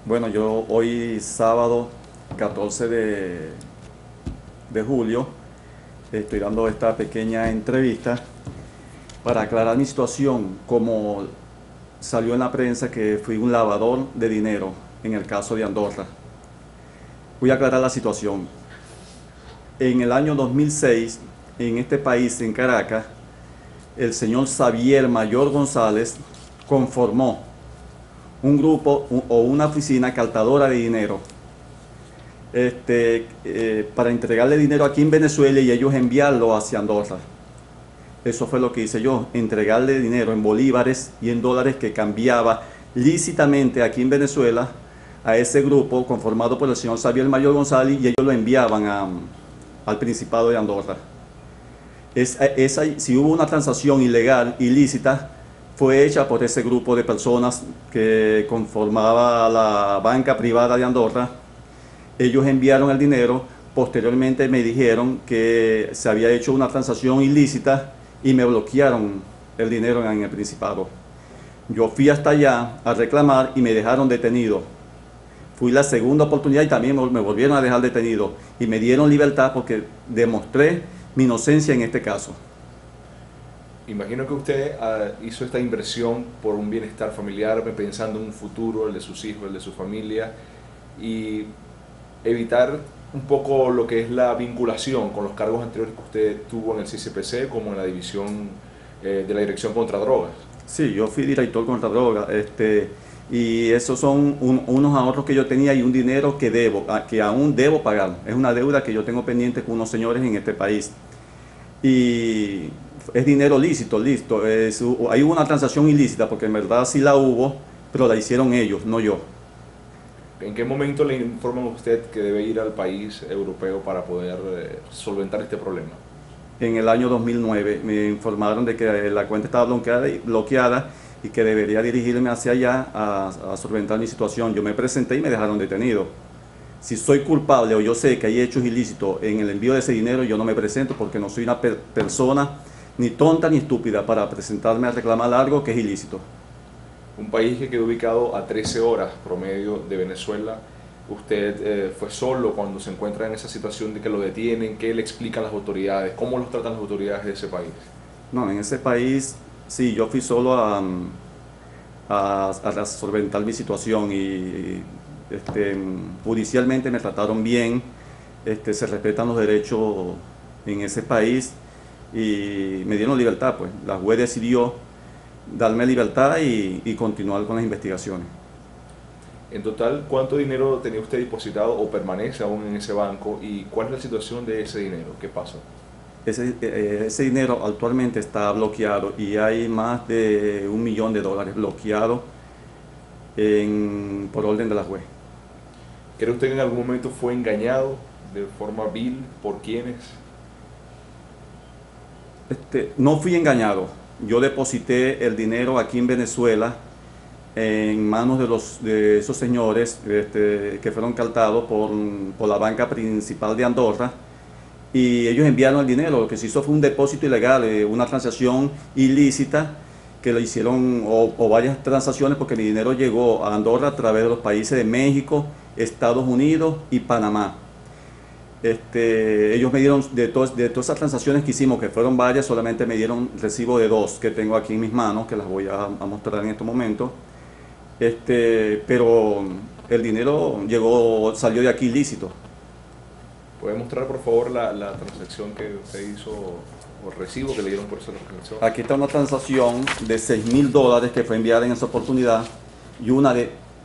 Bueno, yo hoy sábado 14 de julio estoy dando esta pequeña entrevista para aclarar mi situación, como salió en la prensa que fui un lavador de dinero en el caso de Andorra. Voy a aclarar la situación. En el año 2006, en este país, en Caracas, el señor Xavier Mayor González conformó un grupo o una oficina captadora de dinero para entregarle dinero aquí en Venezuela y ellos enviarlo hacia Andorra. Eso fue lo que hice yo, entregarle dinero en bolívares y en dólares que cambiaba lícitamente aquí en Venezuela a ese grupo conformado por el señor Xavier Mayor González, y ellos lo enviaban al Principado de Andorra. Si hubo una transacción ilegal, ilícita, fue hecha por ese grupo de personas que conformaba la banca privada de Andorra. Ellos enviaron el dinero, posteriormente me dijeron que se había hecho una transacción ilícita y me bloquearon el dinero en el Principado. Yo fui hasta allá a reclamar y me dejaron detenido. Fui la segunda oportunidad y también me volvieron a dejar detenido y me dieron libertad porque demostré mi inocencia en este caso. Imagino que usted hizo esta inversión por un bienestar familiar, pensando en un futuro, el de sus hijos, el de su familia, y evitar un poco lo que es la vinculación con los cargos anteriores que usted tuvo en el CCPC, como en la división de la Dirección contra Drogas. Sí, yo fui director contra droga, y esos son unos ahorros que yo tenía y un dinero que debo, que aún debo pagar. Es una deuda que yo tengo pendiente con unos señores en este país. Y es dinero lícito, listo. Hay una transacción ilícita porque en verdad sí la hubo, pero la hicieron ellos, no yo. ¿En qué momento le informan a usted que debe ir al país europeo para poder solventar este problema? En el año 2009 me informaron de que la cuenta estaba bloqueada y que debería dirigirme hacia allá a solventar mi situación. Yo me presenté y me dejaron detenido. Si soy culpable o yo sé que hay hechos ilícitos en el envío de ese dinero, yo no me presento porque no soy una persona ni tonta ni estúpida para presentarme a reclamar algo que es ilícito. Un país que quedó ubicado a 13 horas promedio de Venezuela. Usted fue solo cuando se encuentra en esa situación de que lo detienen. ¿Qué le explican las autoridades? ¿Cómo los tratan las autoridades de ese país? No, en ese país sí, yo fui solo a solventar mi situación y judicialmente me trataron bien. Se respetan los derechos en ese país y me dieron libertad, pues. La juez decidió darme libertad y continuar con las investigaciones. En total, ¿cuánto dinero tenía usted depositado o permanece aún en ese banco? ¿Y cuál es la situación de ese dinero? ¿Qué pasa? Ese dinero actualmente está bloqueado y hay más de $1 millón bloqueado por orden de la juez. ¿Cree usted que en algún momento fue engañado de forma vil por quiénes? No fui engañado. Yo deposité el dinero aquí en Venezuela en manos de esos señores que fueron captados por la banca principal de Andorra, y ellos enviaron el dinero. Lo que se hizo fue un depósito ilegal, una transacción ilícita que lo hicieron, o varias transacciones, porque mi dinero llegó a Andorra a través de los países de México, Estados Unidos y Panamá. Ellos me dieron de todas esas transacciones que hicimos, que fueron varias, solamente me dieron recibo de dos que tengo aquí en mis manos, que las voy a mostrar en este momento. Pero el dinero salió de aquí lícito. ¿Puede mostrar por favor la transacción que usted hizo o el recibo que le dieron por esa transacción? Aquí está una transacción de $6.000 que fue enviada en esa oportunidad, y una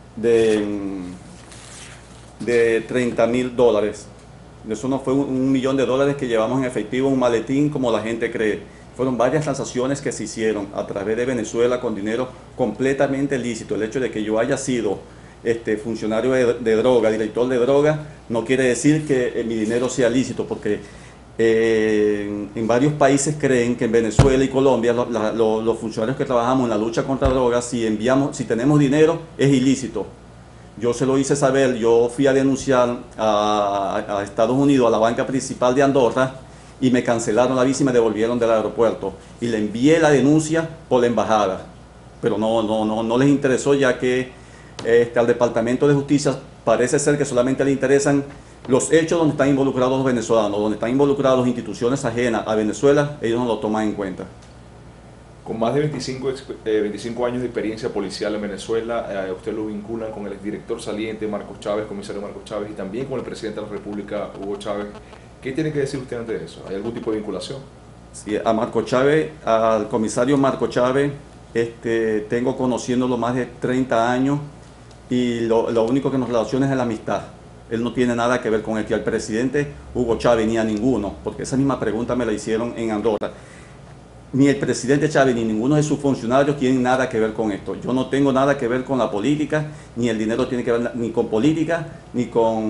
de $30.000. Eso no fue $1 millón que llevamos en efectivo en un maletín como la gente cree. Fueron varias transacciones que se hicieron a través de Venezuela con dinero completamente lícito. El hecho de que yo haya sido funcionario de droga, director de droga, no quiere decir que mi dinero sea lícito, porque en varios países creen que en Venezuela y Colombia los funcionarios que trabajamos en la lucha contra drogas, si tenemos dinero, es ilícito. Yo se lo hice saber. Yo fui a denunciar a Estados Unidos, a la banca principal de Andorra, y me cancelaron la visa y me devolvieron del aeropuerto. Y le envié la denuncia por la embajada, pero no les interesó, ya que al Departamento de Justicia parece ser que solamente le interesan los hechos donde están involucrados los venezolanos, donde están involucradas instituciones ajenas a Venezuela, ellos no lo toman en cuenta. Con más de 25 años de experiencia policial en Venezuela, usted lo vinculan con el exdirector saliente Marcos Chávez, comisario Marcos Chávez, y también con el presidente de la República, Hugo Chávez. ¿Qué tiene que decir usted ante eso? ¿Hay algún tipo de vinculación? Sí, a Marcos Chávez, al comisario Marcos Chávez, tengo conociéndolo más de 30 años y lo único que nos relaciona es la amistad. Él no tiene nada que ver con al presidente Hugo Chávez ni a ninguno, porque esa misma pregunta me la hicieron en Andorra. Ni el presidente Chávez ni ninguno de sus funcionarios tienen nada que ver con esto. Yo no tengo nada que ver con la política, ni el dinero tiene que ver ni con política, ni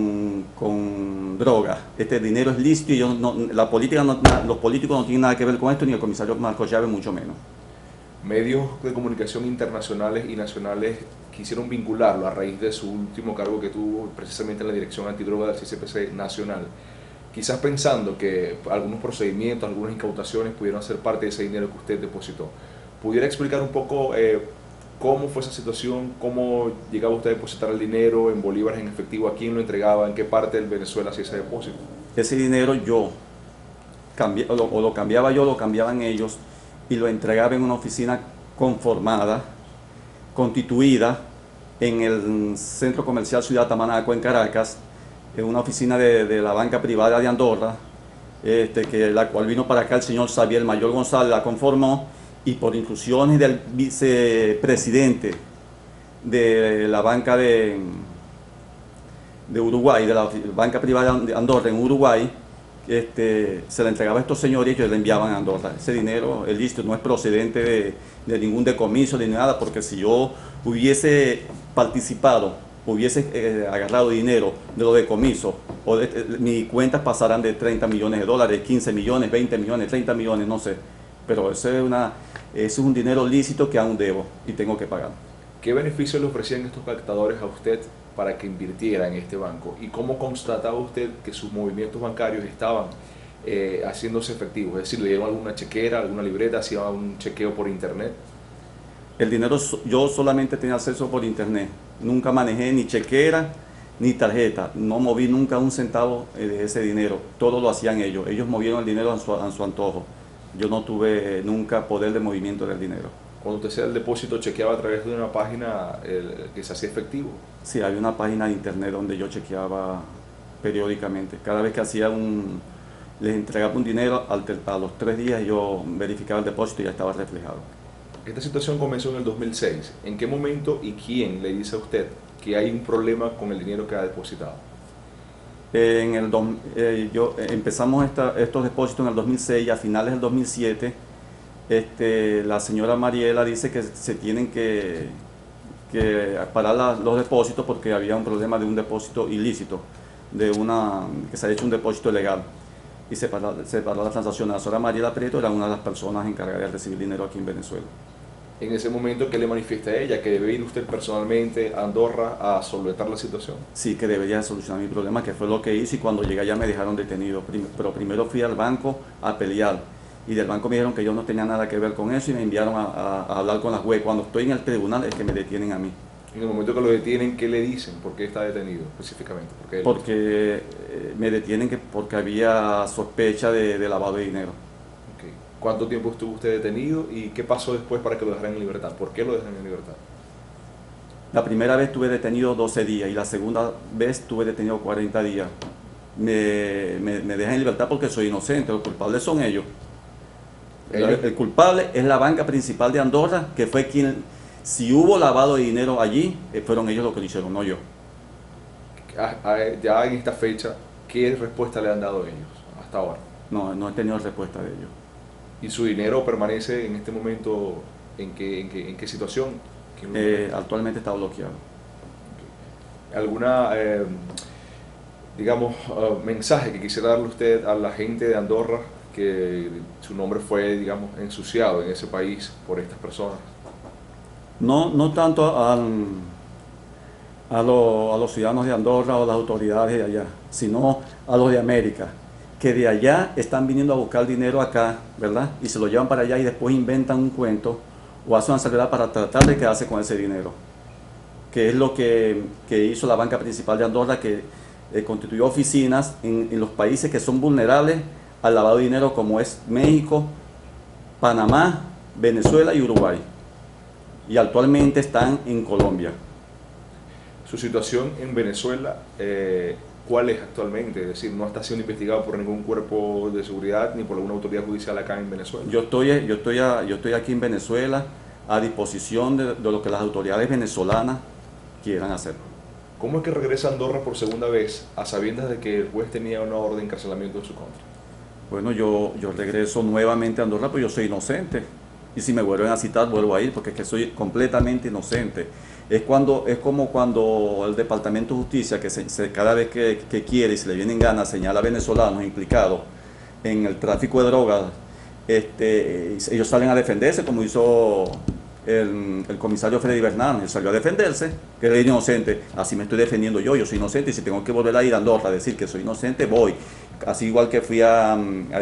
con droga. Este dinero es lícito y la política los políticos no tienen nada que ver con esto, ni el comisario Marcos Chávez mucho menos. Medios de comunicación internacionales y nacionales quisieron vincularlo a raíz de su último cargo que tuvo precisamente en la Dirección Antidroga del CCPC Nacional, quizás pensando que algunos procedimientos, algunas incautaciones pudieron ser parte de ese dinero que usted depositó. ¿Pudiera explicar un poco cómo fue esa situación, cómo llegaba usted a depositar el dinero en bolívares en efectivo, a quién lo entregaba, en qué parte del Venezuela hacía ese depósito? Ese dinero lo cambiaba yo, lo cambiaban ellos, y lo entregaba en una oficina conformada, constituida en el Centro Comercial Ciudad Tamanaco en Caracas, en una oficina de la banca privada de Andorra, la cual vino para acá el señor Xavier Mayor González, la conformó, y por instrucciones del vicepresidente de la banca de Uruguay, de la banca privada de Andorra en Uruguay, se le entregaba a estos señores y ellos le enviaban a Andorra. Ese dinero, el lícito, no es procedente de ningún decomiso ni nada, porque si yo hubiese participado, hubiese agarrado dinero de los decomisos, mis cuentas pasarán de 30 millones de dólares, 15 millones, 20 millones, 30 millones, no sé. Pero eso es un dinero lícito que aún debo y tengo que pagar. ¿Qué beneficios le ofrecían estos captadores a usted para que invirtiera en este banco? ¿Y cómo constataba usted que sus movimientos bancarios estaban haciéndose efectivos? Es decir, ¿le dieron alguna chequera, alguna libreta, hacía un chequeo por internet? El dinero yo solamente tenía acceso por internet. Nunca manejé ni chequera ni tarjeta. No moví nunca un centavo de ese dinero. Todo lo hacían ellos. Ellos movieron el dinero a su antojo. Yo no tuve nunca poder de movimiento del dinero. Cuando usted hacía el depósito, ¿chequeaba a través de una página que se hacía efectivo? Sí, había una página de internet donde yo chequeaba periódicamente. Cada vez que les entregaba un dinero, a los 3 días yo verificaba el depósito y ya estaba reflejado. Esta situación comenzó en el 2006. ¿En qué momento y quién le dice a usted que hay un problema con el dinero que ha depositado? Empezamos estos depósitos en el 2006 y a finales del 2007 la señora Mariela dice que se tienen que parar los depósitos porque había un problema de un depósito ilícito, que se había hecho un depósito ilegal y se paró la transacción. La señora Mariela Prieto era una de las personas encargadas de recibir dinero aquí en Venezuela. En ese momento, ¿qué le manifiesta a ella? ¿Que debe ir usted personalmente a Andorra a solventar la situación? Sí, que debería solucionar mi problema, que fue lo que hice, y cuando llegué allá me dejaron detenido. Pero primero fui al banco a pelear, y del banco me dijeron que yo no tenía nada que ver con eso y me enviaron a hablar con la juez. Cuando estoy en el tribunal es que me detienen a mí. En el momento que lo detienen, ¿qué le dicen? ¿Por qué está detenido específicamente? Porque me detienen porque había sospecha de lavado de dinero. Okay. ¿Cuánto tiempo estuvo usted detenido y qué pasó después para que lo dejaran en libertad? ¿Por qué lo dejan en libertad? La primera vez estuve detenido 12 días y la segunda vez estuve detenido 40 días. Me dejan en libertad porque soy inocente, los culpables son ellos. El culpable es la banca principal de Andorra, que fue quien, si hubo lavado de dinero allí, fueron ellos los que lo hicieron, no yo. Ya en esta fecha, ¿qué respuesta le han dado ellos hasta ahora? No he tenido respuesta de ellos. ¿Y su dinero permanece en este momento en qué situación? Actualmente está bloqueado. Okay. ¿Alguna, mensaje que quisiera darle usted a la gente de Andorra, que su nombre fue, ensuciado en ese país por estas personas? No tanto a los ciudadanos de Andorra o las autoridades de allá, sino a los de América, que de allá están viniendo a buscar dinero acá, ¿verdad? Y se lo llevan para allá y después inventan un cuento o hacen una salvedad para tratar de quedarse con ese dinero. que es lo que hizo la banca principal de Andorra, que constituyó oficinas en los países que son vulnerables al lavado de dinero, como es México, Panamá, Venezuela y Uruguay. Y actualmente están en Colombia. Su situación en Venezuela, ¿cuál es actualmente? Es decir, no está siendo investigado por ningún cuerpo de seguridad ni por alguna autoridad judicial acá en Venezuela. Yo estoy aquí en Venezuela a disposición de lo que las autoridades venezolanas quieran hacer. ¿Cómo es que regresa a Andorra por segunda vez a sabiendas de que el juez tenía una orden de encarcelamiento en su contra? Bueno, yo regreso nuevamente a Andorra, pues yo soy inocente. Y si me vuelven a citar, vuelvo a ir, porque es que soy completamente inocente. Es como cuando el Departamento de Justicia, que cada vez que quiere y se le vienen ganas, señala a venezolanos implicados en el tráfico de drogas, ellos salen a defenderse, como hizo el comisario Freddy Bernal. Él salió a defenderse, que era inocente. Así me estoy defendiendo yo soy inocente, y si tengo que volver a ir a Andorra a decir que soy inocente, voy. Así igual que fui a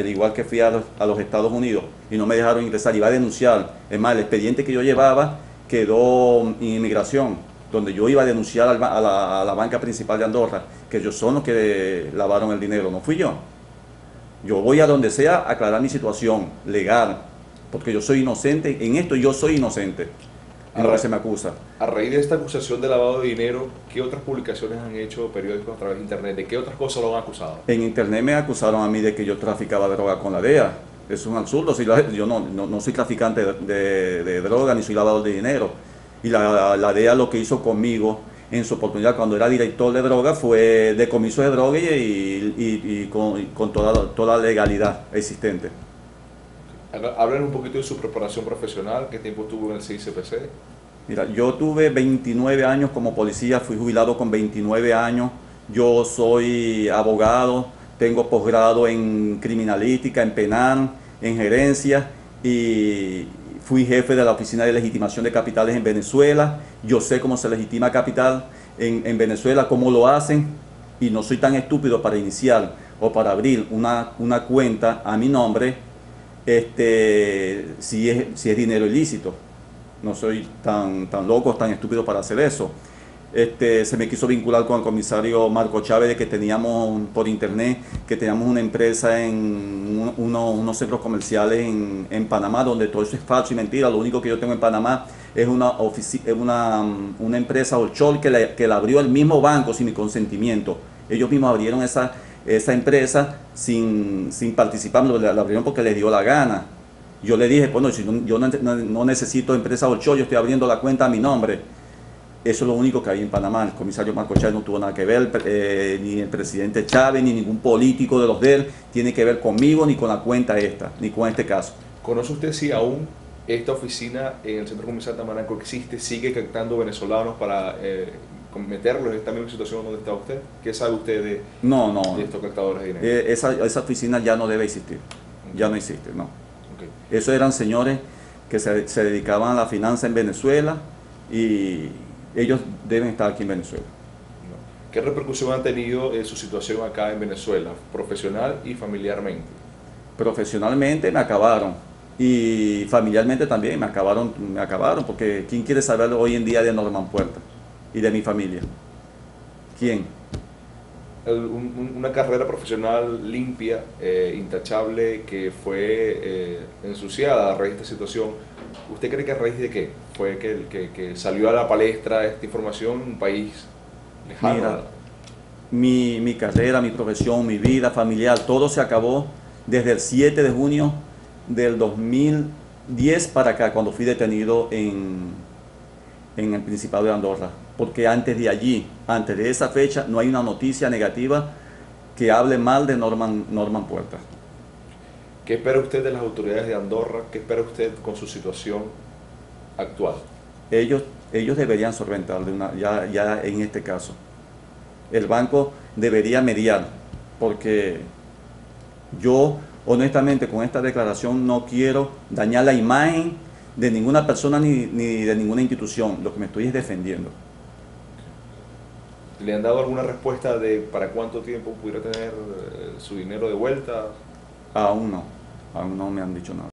los Estados Unidos y no me dejaron ingresar, iba a denunciar. Es más, el expediente que yo llevaba quedó en inmigración, donde yo iba a denunciar a la banca principal de Andorra, que ellos son los que lavaron el dinero, no fui yo. Yo voy a donde sea a aclarar mi situación legal, porque yo soy inocente, en esto yo soy inocente, en lo que se me acusa. A raíz de esta acusación de lavado de dinero, ¿qué otras publicaciones han hecho periódicos a través de internet? ¿De qué otras cosas lo han acusado? En internet me acusaron a mí de que yo traficaba droga con la DEA. Es un absurdo, yo no soy traficante de droga ni soy lavador de dinero. Y la DEA lo que hizo conmigo en su oportunidad cuando era director de droga fue decomiso de droga y con toda la legalidad existente. Háblenos un poquito de su preparación profesional, qué tiempo estuvo en el CICPC. Mira, yo tuve 29 años como policía, fui jubilado con 29 años. Yo soy abogado, tengo posgrado en criminalística, en penal, en gerencia, y fui jefe de la Oficina de Legitimación de Capitales en Venezuela. Yo sé cómo se legitima capital en Venezuela, cómo lo hacen, y no soy tan estúpido para iniciar o para abrir una cuenta a mi nombre si es dinero ilícito. No soy tan loco, tan estúpido para hacer eso. Se me quiso vincular con el comisario Marco Chávez, de que teníamos por internet, que teníamos una empresa en unos centros comerciales en Panamá, donde todo eso es falso y mentira. Lo único que yo tengo en Panamá es una empresa offshore que la abrió el mismo banco sin mi consentimiento. Ellos mismos abrieron esa empresa sin participar, la abrieron porque les dio la gana. Yo le dije, bueno, si yo no necesito empresa offshore, yo estoy abriendo la cuenta a mi nombre. Eso es lo único que hay en Panamá. El comisario Marco Chávez no tuvo nada que ver, ni el presidente Chávez, ni ningún político de los de él tiene que ver conmigo, ni con la cuenta ni con este caso. ¿Conoce usted si aún esta oficina en el Centro Comercial Tamanaco existe, sigue captando venezolanos para meterlos en esta misma situación donde está usted? ¿Qué sabe usted de estos captadores de dinero? Esa oficina ya no debe existir, ya no existe, no. Okay. Esos eran señores que se dedicaban a la finanza en Venezuela, y ellos deben estar aquí en Venezuela. ¿Qué repercusión ha tenido su situación acá en Venezuela, profesional y familiarmente? Profesionalmente me acabaron, y familiarmente también me acabaron, porque ¿quién quiere saber hoy en día de Norman Puerta y de mi familia? ¿Quién? Una carrera profesional limpia, intachable, que fue ensuciada a raíz de esta situación. ¿Usted cree que a raíz de qué fue que salió a la palestra esta información en un país lejano? Mira, mi carrera, mi profesión, mi vida familiar, todo se acabó desde el 7 de junio del 2010 para acá, cuando fui detenido en el Principado de Andorra. Porque antes de esa fecha, no hay una noticia negativa que hable mal de Norman Puerta. ¿Qué espera usted de las autoridades de Andorra? ¿Qué espera usted con su situación actual? Ellos deberían solventar ya en este caso. El banco debería mediar, porque yo honestamente con esta declaración no quiero dañar la imagen de ninguna persona ni de ninguna institución. Lo que me estoy es defendiendo. ¿Le han dado alguna respuesta de para cuánto tiempo pudiera tener su dinero de vuelta? Aún no me han dicho nada.